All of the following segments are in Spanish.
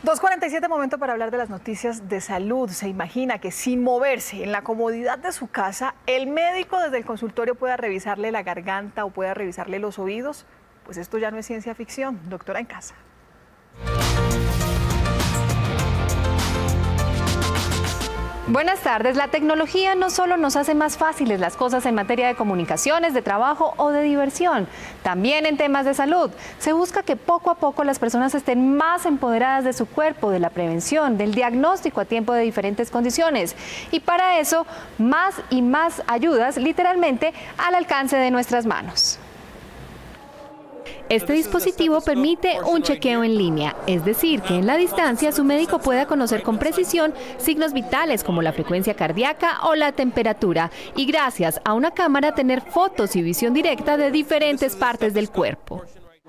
2:47, momento para hablar de las noticias de salud. Se imagina que sin moverse, en la comodidad de su casa, el médico desde el consultorio pueda revisarle la garganta o pueda revisarle los oídos. Pues esto ya no es ciencia ficción. Doctora en casa. Buenas tardes. La tecnología no solo nos hace más fáciles las cosas en materia de comunicaciones, de trabajo o de diversión, también en temas de salud. Se busca que poco a poco las personas estén más empoderadas de su cuerpo, de la prevención, del diagnóstico a tiempo de diferentes condiciones. Y para eso, más y más ayudas, literalmente, al alcance de nuestras manos. Este dispositivo permite un chequeo en línea, es decir, que en la distancia su médico pueda conocer con precisión signos vitales como la frecuencia cardíaca o la temperatura y gracias a una cámara tener fotos y visión directa de diferentes partes del cuerpo.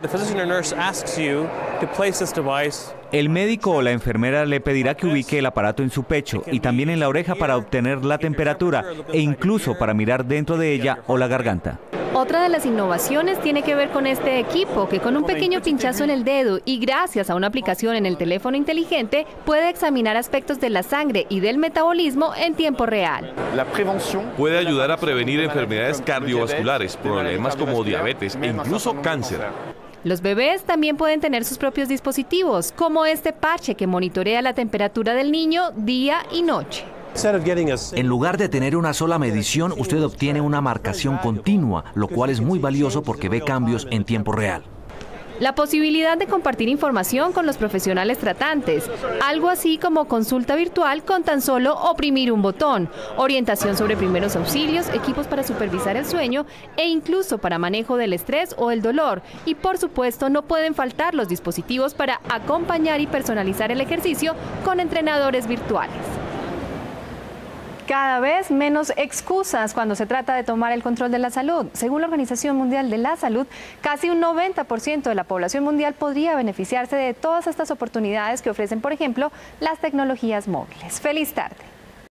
El médico o la enfermera le pedirá que ubique el aparato en su pecho y también en la oreja para obtener la temperatura e incluso para mirar dentro de ella o la garganta. Otra de las innovaciones tiene que ver con este equipo, que con un pequeño pinchazo en el dedo y gracias a una aplicación en el teléfono inteligente puede examinar aspectos de la sangre y del metabolismo en tiempo real. Puede ayudar a prevenir enfermedades cardiovasculares, problemas como diabetes e incluso cáncer. Los bebés también pueden tener sus propios dispositivos, como este parche que monitorea la temperatura del niño día y noche. En lugar de tener una sola medición, usted obtiene una marcación continua, lo cual es muy valioso porque ve cambios en tiempo real. La posibilidad de compartir información con los profesionales tratantes, algo así como consulta virtual con tan solo oprimir un botón, orientación sobre primeros auxilios, equipos para supervisar el sueño e incluso para manejo del estrés o el dolor. Y por supuesto no pueden faltar los dispositivos para acompañar y personalizar el ejercicio con entrenadores virtuales. Cada vez menos excusas cuando se trata de tomar el control de la salud. Según la Organización Mundial de la Salud, casi un 90% de la población mundial podría beneficiarse de todas estas oportunidades que ofrecen, por ejemplo, las tecnologías móviles. ¡Feliz tarde!